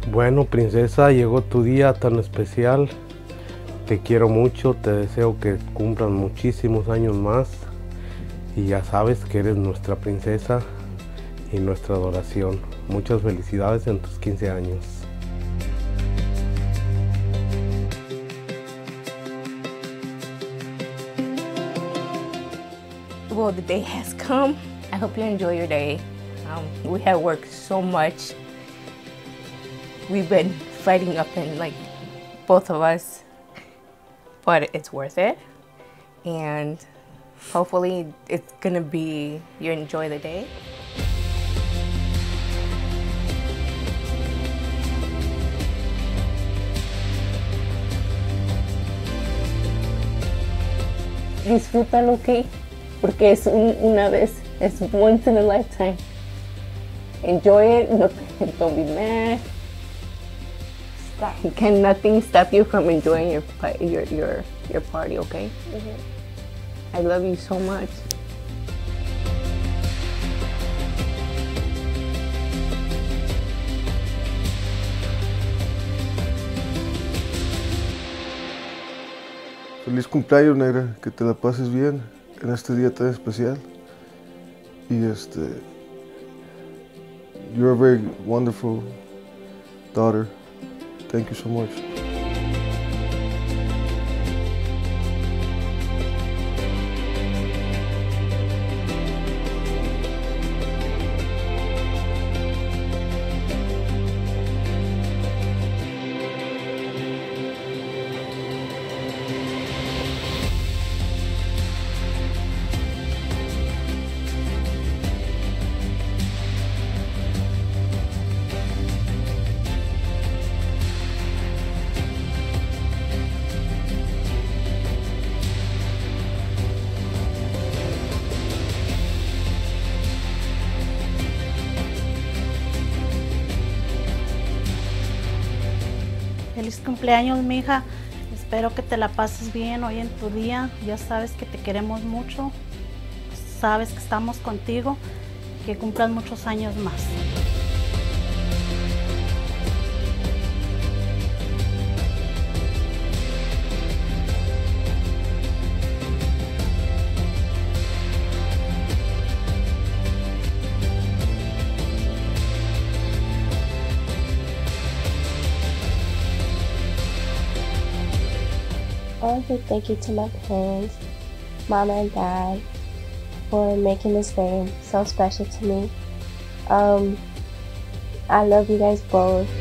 Bueno, princesa, llegó tu día tan especial. Te quiero mucho, te deseo que cumplan muchísimos años más. Y ya sabes que eres nuestra princesa y nuestra adoración. Muchas felicidades en tus 15 años. Well, the day has come. I hope you enjoy your day. We have worked so much. We've been fighting up and like both of us, but it's worth it. And hopefully it's gonna be, you enjoy the day. Disfrútalo, ¿ok? Porque es una vez, es once in a lifetime. Enjoy it, no, don't be mad. Can nothing stop you from enjoying your party, okay? I love you so much. Feliz cumpleaños, negra, que te la pases bien en este día tan especial. Y you're a very wonderful daughter. Thank you so much. Feliz cumpleaños, mija. Espero que te la pases bien hoy en tu día. Ya sabes que te queremos mucho. Sabes que estamos contigo. Que cumplas muchos años más. I want to say thank you to my parents, Mama and Dad, for making this day so special to me. I love you guys both.